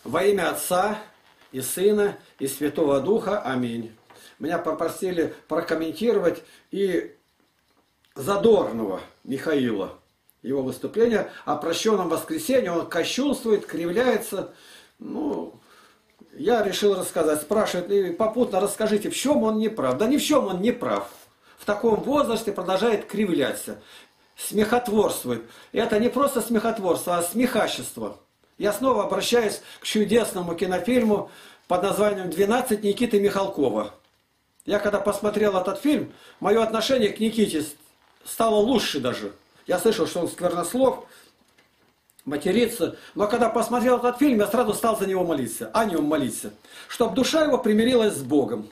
Во имя Отца и Сына и Святого Духа. Аминь. Меня попросили прокомментировать и Задорнова Михаила. Его выступление о прощенном воскресенье. Он кощунствует, кривляется. Ну, я решил рассказать. Спрашивают, и попутно расскажите, в чем он не прав. Да ни в чем он не прав. В таком возрасте продолжает кривляться. Смехотворствует. И это не просто смехотворство, а смехачество. Я снова обращаюсь к чудесному кинофильму под названием «12» Никиты Михалкова. Я когда посмотрел этот фильм, мое отношение к Никите стало лучше даже. Я слышал, что он сквернослов, матерится. Но когда посмотрел этот фильм, я сразу стал за него молиться, о нем молиться. Чтобы душа его примирилась с Богом.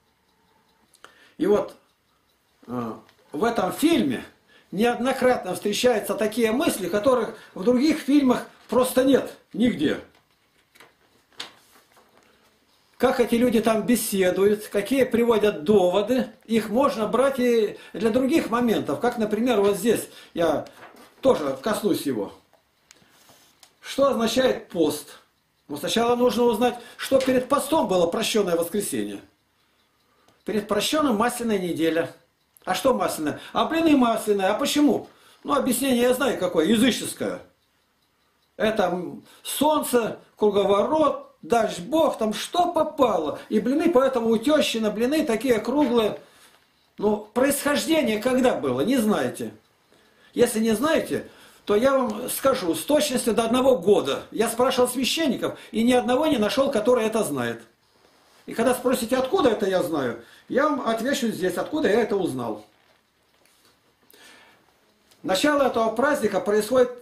И вот в этом фильме неоднократно встречаются такие мысли, которых в других фильмах просто нет нигде. Как эти люди там беседуют, какие приводят доводы, их можно брать и для других моментов. Как, например, вот здесь я тоже коснусь его. Что означает пост? Ну, сначала нужно узнать, что перед постом было прощенное воскресенье. Перед прощенным масляная неделя. А что масляная? А блины масляные. А почему? Ну, объяснение я знаю какое, языческое. Это солнце, круговорот, дождь Бог, там что попало. И блины, поэтому у тещи на блины такие круглые. Ну, происхождение когда было, не знаете. Если не знаете, то я вам скажу, с точностью до 1 года. Я спрашивал священников, и ни одного не нашел, который это знает. И когда спросите, откуда это я знаю, я вам отвечу здесь, откуда я это узнал. Начало этого праздника происходит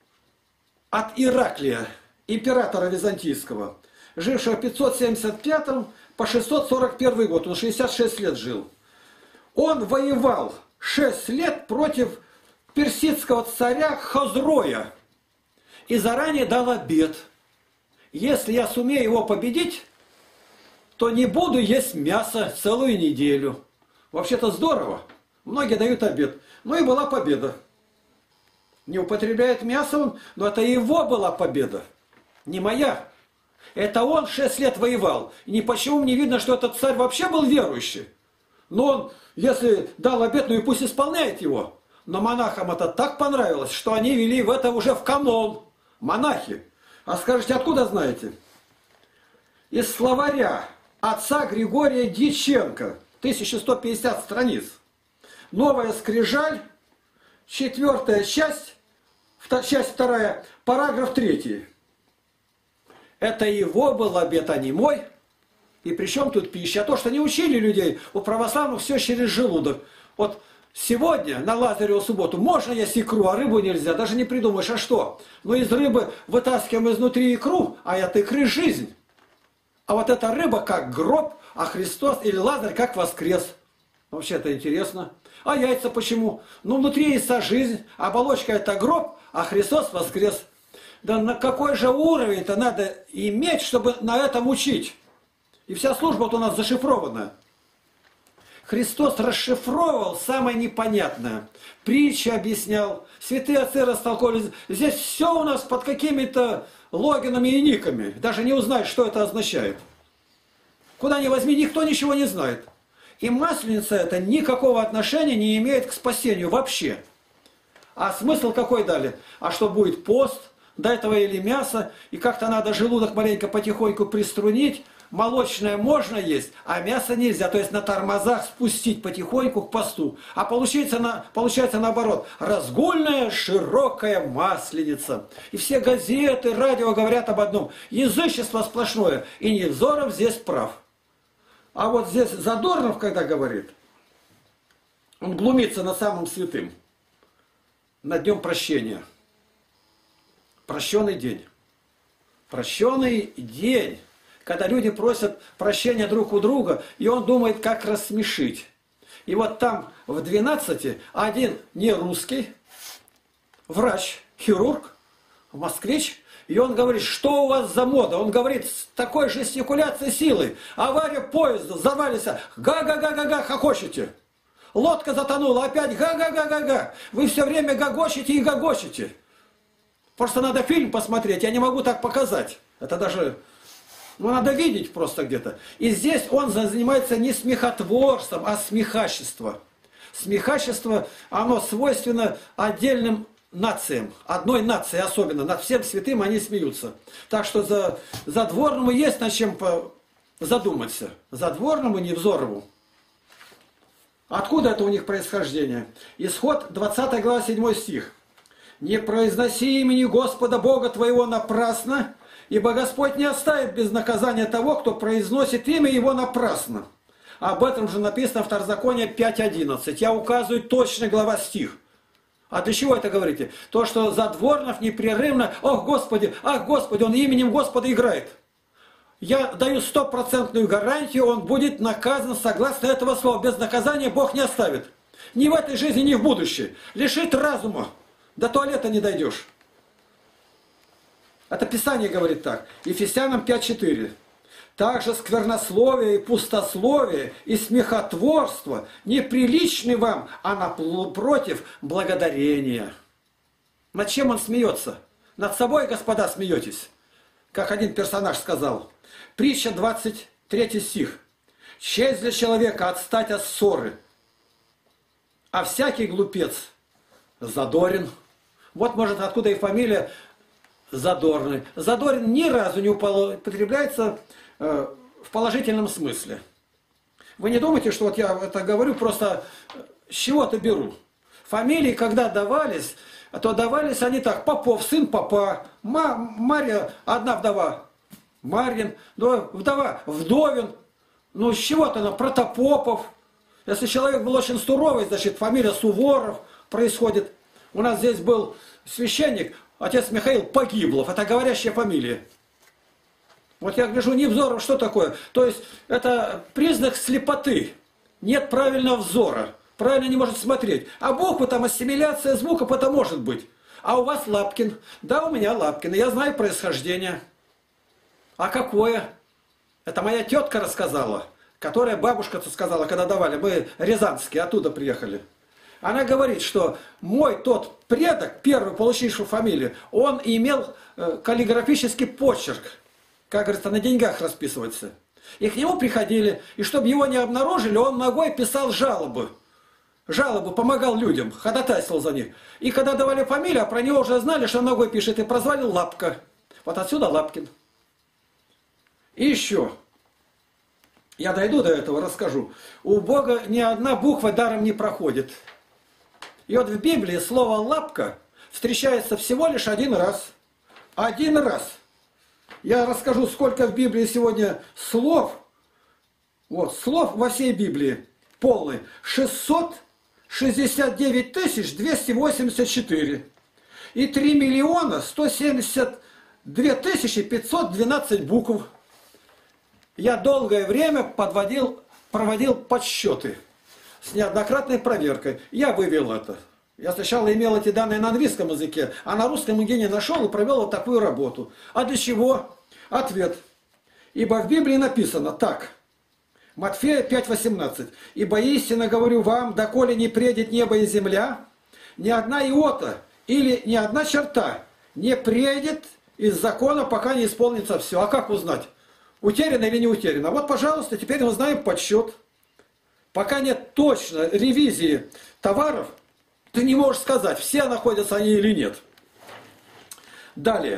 от Ираклия, императора византийского, жившего в 575 по 641 год. Он 66 лет жил. Он воевал 6 лет против персидского царя Хозроя и заранее дал обет: если я сумею его победить, то не буду есть мясо целую неделю. Вообще-то здорово. Многие дают обет. Ну и была победа. Не употребляет мясо он, но это его была победа. Не моя. Это он 6 лет воевал. И ни почему не видно, что этот царь вообще был верующий. Но он, если дал обет, ну и пусть исполняет его. Но монахам это так понравилось, что они вели в это уже в канон. Монахи. А скажите, откуда знаете? Из словаря отца Григория Дьяченко. 1150 страниц. Новая скрижаль, 4 часть, часть 2, параграф 3. Это его был обет, а не мой. И при чем тут пища? А то, что не учили людей, у православных все через желудок. Вот сегодня, на Лазареву субботу, можно есть икру, а рыбу нельзя. Даже не придумаешь, а что? Но из рыбы вытаскиваем изнутри икру, а от икры жизнь. А вот эта рыба как гроб, а Христос или Лазарь как воскрес. Вообще это интересно. А яйца почему? Ну, внутри есть жизнь, оболочка это гроб, а Христос воскрес. Да на какой же уровень-то надо иметь, чтобы на этом учить? И вся служба вот у нас зашифрована. Христос расшифровывал самое непонятное. Притчи объяснял, святые отцы растолковали. Здесь все у нас под какими-то логинами и никами. Даже не узнать, что это означает. Куда ни возьми, никто ничего не знает. И масленица это никакого отношения не имеет к спасению вообще. А смысл какой дали? А что будет пост? До этого ели мясо, и как-то надо желудок маленько потихоньку приструнить. Молочное можно есть, а мясо нельзя. То есть на тормозах спустить потихоньку к посту. А получается наоборот. Разгульная широкая масленица. И все газеты, радио говорят об одном. Язычество сплошное. И Невзоров здесь прав. А вот здесь Задорнов, когда говорит, он глумится над самым святым. Над днем прощения. Прощенный день. Прощенный день. Когда люди просят прощения друг у друга, и он думает, как рассмешить. И вот там в 12 один не русский, врач, хирург, москвич, и он говорит, что у вас за мода? Он говорит, с такой жестикуляцией силы, авария поезда, взорвались, га-га-га-га-га, хохочете. Лодка затонула, опять га-га-га-га-га. Вы все время гогочете и гогочете. Просто надо фильм посмотреть, я не могу так показать. Это даже, ну, надо видеть просто где-то. И здесь он занимается не смехотворством, а смехачеством. Смехачество, оно свойственно отдельным нациям. Одной нации особенно. Над всем святым они смеются. Так что за дворному есть над чем задуматься. За дворному, невзорову. Откуда это у них происхождение? Исход 20 глава 7 стих. «Не произноси имени Господа Бога твоего напрасно, ибо Господь не оставит без наказания того, кто произносит имя Его напрасно». Об этом же написано в Второзаконие 5.11. Я указываю точно глава стих. А для чего это говорите? То, что Задворнов непрерывно, ах Господи, он именем Господа играет. Я даю 100% гарантию, он будет наказан согласно этого слова. Без наказания Бог не оставит. Ни в этой жизни, ни в будущей. Лишит разума. До туалета не дойдешь. Это Писание говорит так. Ефесянам 5.4. Также сквернословие и пустословие и смехотворство неприличны вам, а напротив благодарения. Над чем он смеется? Над собой, господа, смеетесь. Как один персонаж сказал. Притча 23 стих. Честь для человека отстать от ссоры, а всякий глупец задорен. Вот, может, откуда и фамилия Задорный. Задорин ни разу не употребляется в положительном смысле. Вы не думайте, что вот я это говорю, просто с чего-то беру. Фамилии, когда давались, то давались они так. Попов, сын Попа, Марья, одна вдова, Марьин, вдова, Вдовин. Ну, с чего-то она, Протопопов. Если человек был очень суровый, значит, фамилия Суворов происходит. У нас здесь был священник, отец Михаил Погиблов. Это говорящая фамилия. Вот я гляжу, невзором, что такое? То есть, это признак слепоты. Нет правильного взора. Правильно не может смотреть. А буквы там, ассимиляция звуков, это может быть. А у вас Лапкин. Да, у меня Лапкин. Я знаю происхождение. А какое? Это моя тетка рассказала. Которая бабушка-то сказала, когда давали. Мы рязанские, оттуда приехали. Она говорит, что мой тот предок, первый получивший фамилию, он имел каллиграфический почерк. Как говорится, на деньгах расписываться. И к нему приходили, и чтобы его не обнаружили, он ногой писал жалобы. Жалобы, помогал людям, ходатайствовал за них. И когда давали фамилию, а про него уже знали, что он ногой пишет, и прозвали Лапка. Вот отсюда Лапкин. И еще. Я дойду до этого, расскажу. У Бога ни одна буква даром не проходит. И вот в Библии слово «лапка» встречается всего лишь один раз. Один раз. Я расскажу, сколько в Библии сегодня слов. Вот, слов во всей Библии полной. 669 284. И 3 миллиона 172 512 букв. Я долгое время проводил подсчеты с неоднократной проверкой. Я вывел это. Я сначала имел эти данные на английском языке, а на русском языке не нашел и провел вот такую работу. А для чего? Ответ. Ибо в Библии написано так. Матфея 5:18. «Ибо истинно говорю вам, доколе не предет небо и земля, ни одна иота или ни одна черта не предет из закона, пока не исполнится все». А как узнать? Утеряно или не утеряно? Вот, пожалуйста, теперь мы знаем подсчет. Пока нет точно ревизии товаров, ты не можешь сказать, все находятся они или нет. Далее.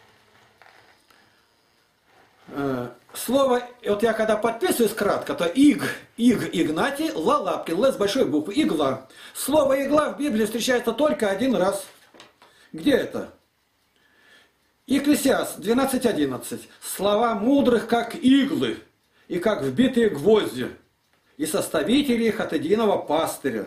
Слово, вот я когда подписываюсь кратко, то Игнатий, Лапкин, Л с большой буквы, игла. Слово игла в Библии встречается только один раз. Где это? Екклесиаст 12:11. Слова мудрых, как иглы, и как вбитые гвозди, и составители их от единого пастыря.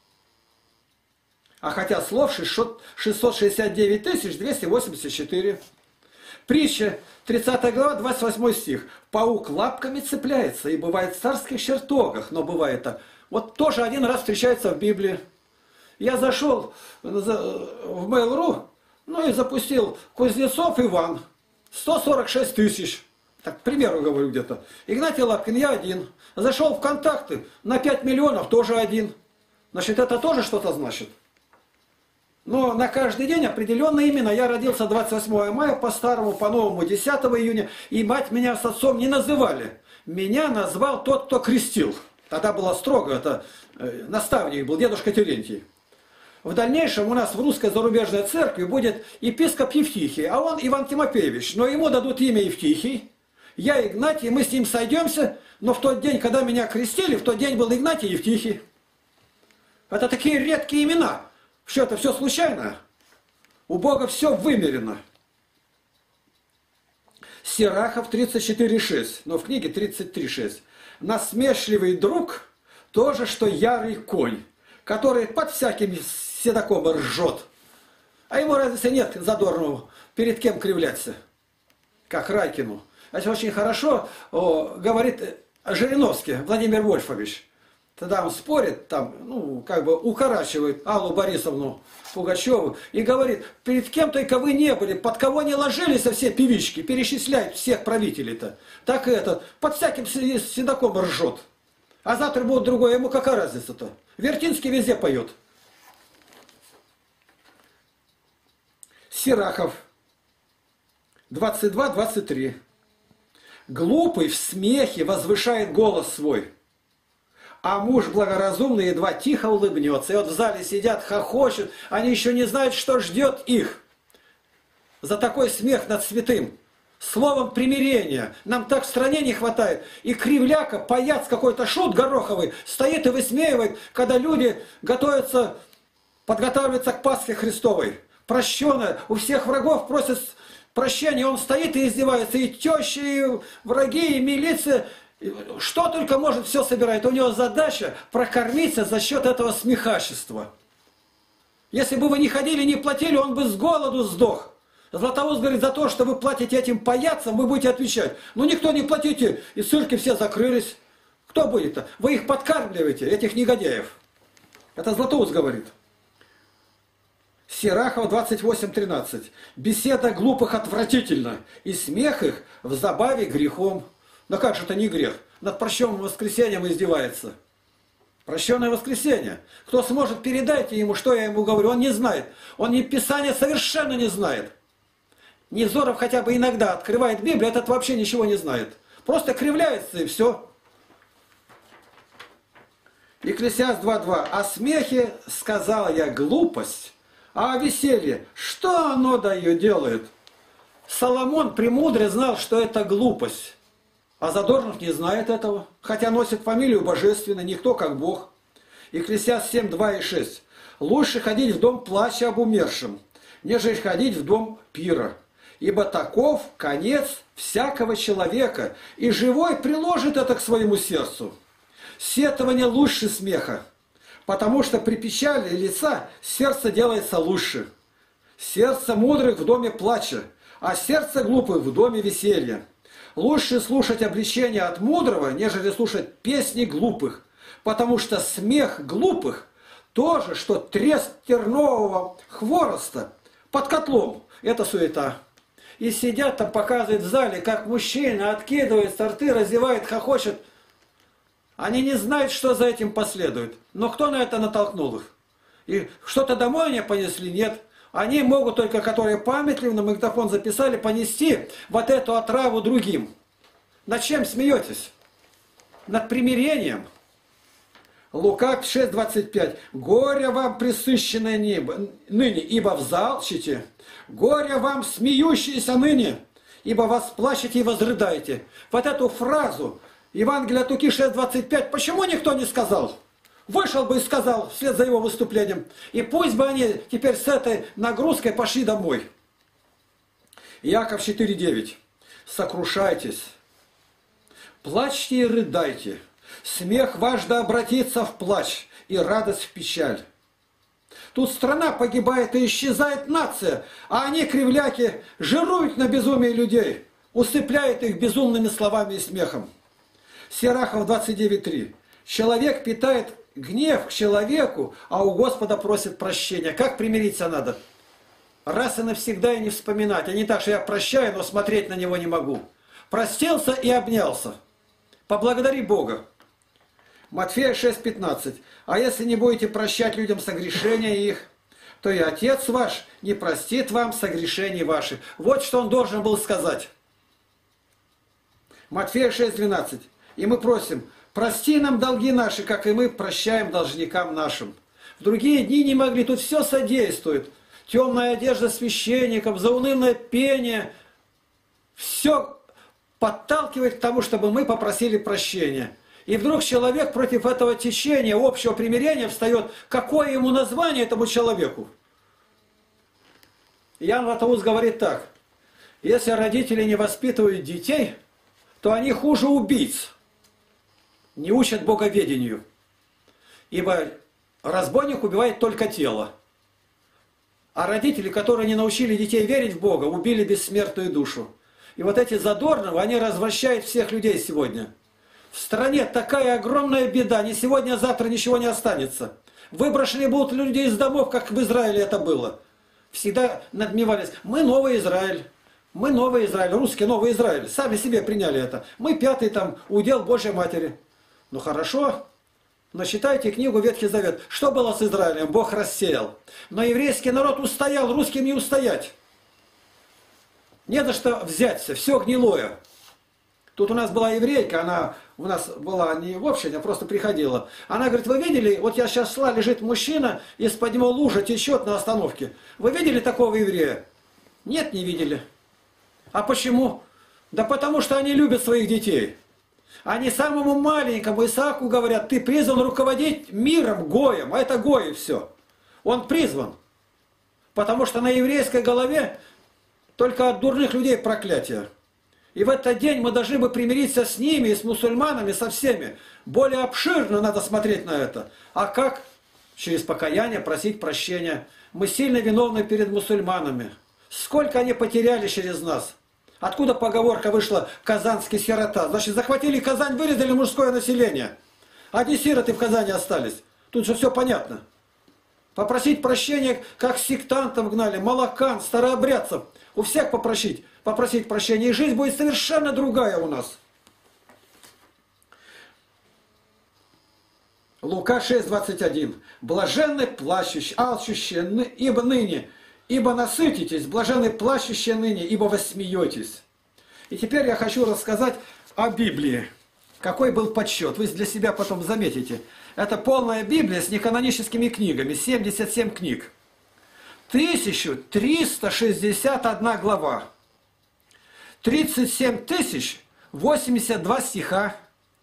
А хотя слов 669 284. Притча 30 глава, 28 стих. Паук лапками цепляется и бывает в царских чертогах, но бывает так. Вот тоже один раз встречается в Библии. Я зашел в Mail.ru, ну и запустил Кузнецов Иван. 146 тысяч. Так, к примеру говорю где-то. Игнатий Лапкин, я один. Зашел в контакты, на 5 миллионов тоже один. Значит, это тоже что-то значит. Но на каждый день определенные имена. Я родился 28 мая, по старому, по новому 10 июня. И мать меня с отцом не называли. Меня назвал тот, кто крестил. Тогда было строго, это наставник был, дедушка Терентий. В дальнейшем у нас в русской зарубежной церкви будет епископ Евтихий, а он Иван Тимофеевич. Но ему дадут имя Евтихий. Я Игнатий, мы с ним сойдемся, но в тот день, когда меня крестили, в тот день был Игнатий Евтихий. Это такие редкие имена. Что это все случайно? У Бога все вымерено. Сирахов 34,6, но в книге 33,6. Насмешливый друг, тоже что ярый конь, который под всяким седаком ржет. А ему разницы нет задорного, перед кем кривляться, как Райкину. Это очень хорошо говорит Жириновский Владимир Вольфович. Тогда он спорит, там, ну, как бы укорачивает Аллу Борисовну Пугачеву и говорит, перед кем только вы не были, под кого не ложились все певички, перечисляют всех правителей-то. Так и этот, под всяким седаком ржет. А завтра будет другое, ему какая разница-то? Вертинский везде поет. Сирахов 22-23. Глупый в смехе возвышает голос свой, а муж благоразумный едва тихо улыбнется. И вот в зале сидят, хохочут, они еще не знают, что ждет их. За такой смех над святым. Словом примирения. Нам так в стране не хватает. И кривляка, паяц какой-то, шут гороховый, стоит и высмеивает, когда люди готовятся, подготавливаются к Пасхе Христовой. Прощенная, у всех врагов просят прощения, он стоит и издевается. И тещи, и враги, и милиция. Что только может, все собирает. У него задача прокормиться за счет этого смехачества. Если бы вы не ходили, не платили, он бы с голоду сдох. Златоуст говорит, за то, что вы платите этим паяцам, вы будете отвечать. Ну никто не платите, и цирки все закрылись. Кто будет-то? Вы их подкармливаете, этих негодяев. Это Златоуст говорит. Сирахов 28-13. Беседа глупых отвратительна, и смех их в забаве грехом. Но как же это не грех? Над прощенным воскресеньем издевается. Прощенное воскресенье. Кто сможет, передайте ему, что я ему говорю. Он не знает. Он ни Писания совершенно не знает. Невзоров хотя бы иногда открывает Библию, этот вообще ничего не знает. Просто кривляется и все. Екклесиаст 2.2. О смехе сказал я глупость, а о веселье, что оно да ее делает? Соломон премудрый знал, что это глупость. А Задорнов не знает этого, хотя носит фамилию божественную, никто как Бог. Екклесиаст 7.2.6. Лучше ходить в дом плача об умершем, нежели ходить в дом пира. Ибо таков конец всякого человека, и живой приложит это к своему сердцу. Сетование лучше смеха, потому что при печали лица сердце делается лучше. Сердце мудрых в доме плача, а сердце глупых в доме веселья. Лучше слушать обличения от мудрого, нежели слушать песни глупых, потому что смех глупых то же, что треск тернового хвороста под котлом. Это суета. И сидят там, показывают в зале, как мужчина откидывает с рты, разевает, хохочет. Они не знают, что за этим последует. Но кто на это натолкнул их? И что-то домой они понесли? Нет. Они могут только, которые памятливо на магнитофон записали, понести вот эту отраву другим. Над чем смеетесь? Над примирением. Лука 6.25. Горе вам, пресыщенное ныне, ибо взалчите. Горе вам, смеющиеся ныне, ибо восплачете и возрыдаете. Вот эту фразу Евангелие от Луки 6.25 почему никто не сказал? Вышел бы и сказал вслед за его выступлением. И пусть бы они теперь с этой нагрузкой пошли домой. Иаков 4.9. Сокрушайтесь, плачьте и рыдайте. Смех ваш да обратится в плач и радость в печаль. Тут страна погибает и исчезает нация, а они, кривляки, жируют на безумие людей, усыпляют их безумными словами и смехом. Сирахов 29.3. Человек питает гнев к человеку, а у Господа просит прощения. Как примириться надо? Раз и навсегда и не вспоминать. А не так, что я прощаю, но смотреть на него не могу. Простился и обнялся. Поблагодари Бога. Матфея 6.15. А если не будете прощать людям согрешения их, то и Отец ваш не простит вам согрешений ваших. Вот что он должен был сказать. Матфея 6:12. И мы просим, прости нам долги наши, как и мы прощаем должникам нашим. В другие дни не могли, тут все содействует. Темная одежда священников, заунывное пение. Все подталкивает к тому, чтобы мы попросили прощения. И вдруг человек против этого течения, общего примирения встает. Какое ему название этому человеку? Иоанн Златоуст говорит так. Если родители не воспитывают детей, то они хуже убийц. Не учат боговедению. Ибо разбойник убивает только тело. А родители, которые не научили детей верить в Бога, убили бессмертную душу. И вот эти Задорновы, они развращают всех людей сегодня. В стране такая огромная беда. Ни сегодня, а завтра ничего не останется. Выброшены будут люди из домов, как в Израиле это было. Всегда надмевались. Мы новый Израиль. Мы новый Израиль. Русский новый Израиль. Сами себе приняли это. Мы пятый там удел Божьей Матери. Ну хорошо. Но читайте книгу Ветхий Завет. Что было с Израилем? Бог рассеял. Но еврейский народ устоял. Русским не устоять. Не за что взяться. Все гнилое. Тут у нас была еврейка, она у нас была не в общине, а просто приходила. Она говорит, вы видели, вот я сейчас шла, лежит мужчина, из-под него лужа течет на остановке. Вы видели такого еврея? Нет, не видели. А почему? Да потому что они любят своих детей. Они самому маленькому Исааку говорят, ты призван руководить миром, Гоем, а это Гои все. Он призван. Потому что на еврейской голове только от дурных людей проклятие. И в этот день мы должны бы примириться с ними и с мусульманами, со всеми. Более обширно надо смотреть на это. А как? Через покаяние просить прощения. Мы сильно виновны перед мусульманами. Сколько они потеряли через нас. Откуда поговорка вышла «казанский сирота»? Значит, захватили Казань, вырезали мужское население. Одни сироты в Казани остались. Тут же все понятно. Попросить прощения, как сектантов гнали, молокан, старообрядцев. У всех попросить прощения, и жизнь будет совершенно другая у нас. Лука 6:21. Блаженны плачущие, алчущие, ибо насытитесь, блаженны плачущие ныне, ибо воссмеетесь. И теперь я хочу рассказать о Библии. Какой был подсчет? Вы для себя потом заметите. Это полная Библия с неканоническими книгами, 77 книг. 1361 глава. 37 082 стиха.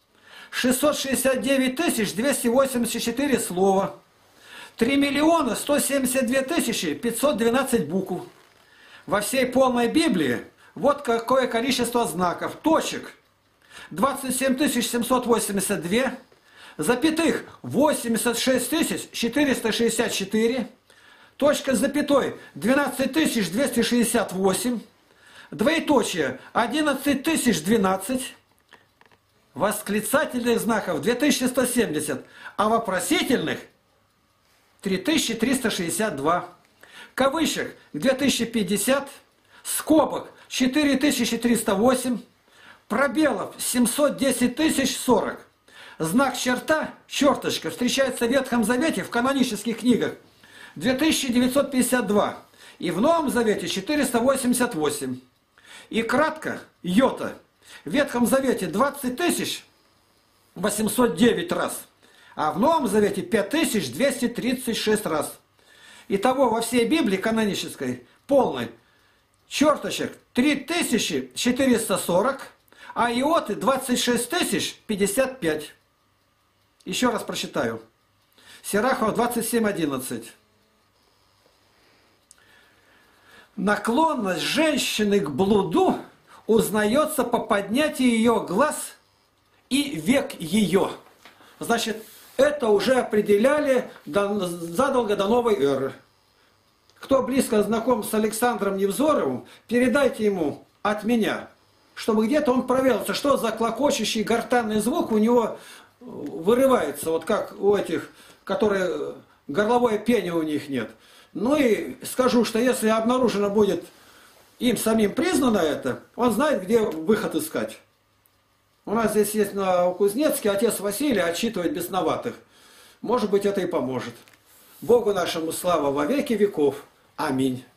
669 284 слова. 3 172 512 букв. Во всей полной Библии вот какое количество знаков. Точек. 27 782. Запятых 86 464. Точка с запятой 12 268. Двоеточие 11 012. Восклицательных знаков 2170. А вопросительных 3362. Кавычек 2050. Скобок 4308. Пробелов 710 040. Знак черта, черточка, встречается в Ветхом Завете в канонических книгах 2952. И в Новом Завете 488. И кратко, йота, в Ветхом Завете 20 809 раз. А в Новом Завете 5236 раз. Итого во всей Библии канонической, полной, черточек 3440, а иоты 26 055. Еще раз прочитаю. Сирахова 27:11. Наклонность женщины к блуду узнается по поднятии ее глаз и век ее. Значит, это уже определяли задолго до новой эры. Кто близко знаком с Александром Невзоровым, передайте ему от меня, чтобы где-то он проверился, что за клокочущий гортанный звук у него вырывается, вот как у этих, которые горловое пение у них нет. Ну и скажу, что если обнаружено будет им самим признано это, он знает, где выход искать. У нас здесь есть на Кузнецке отец Василий отчитывает бесноватых. Может быть, это и поможет. Богу нашему слава во веки веков. Аминь.